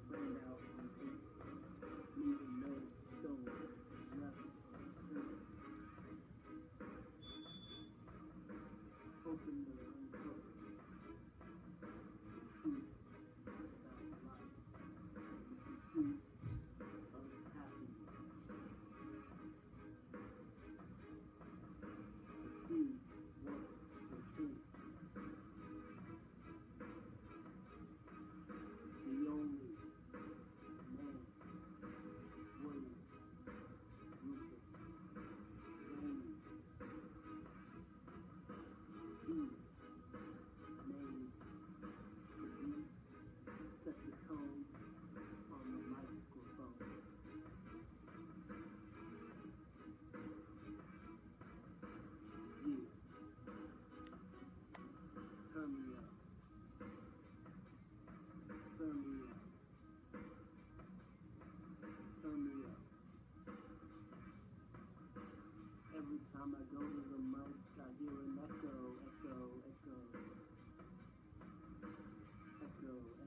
Brain out on paper, leaving no stone left unturned. Open the uncovered, the truth about life, the pursuit of happiness. The few wants the truth. The only man, William, Rufus, Raymond, he made the beat, set the tone on the microphone. Yeah, turn me up, turn me up, turn me up. Every time I go to the mic, I hear an echo, echo, echo, echo,